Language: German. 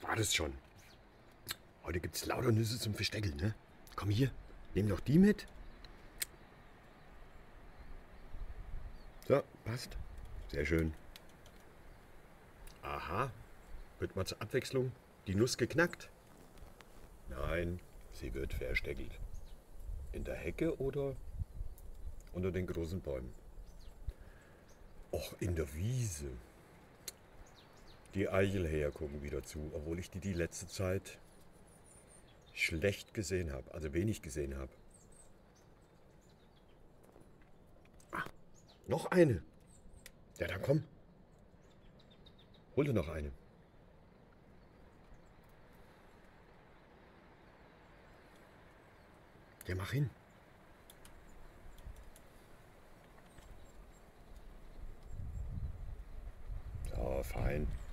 war das schon. Heute gibt's lauter Nüsse zum Versteckeln, ne? Komm hier, nimm noch die mit. So, passt. Sehr schön. Aha, wird mal zur Abwechslung die Nuss geknackt? Nein, sie wird versteckelt. In der Hecke oder unter den großen Bäumen? Och, in der Wiese. Die Eichelhäher gucken wieder zu, obwohl ich die letzte Zeit schlecht gesehen habe, also wenig gesehen habe. Ah, noch eine. Ja, dann komm. Hol dir noch eine. Ja, mach hin. So, fein.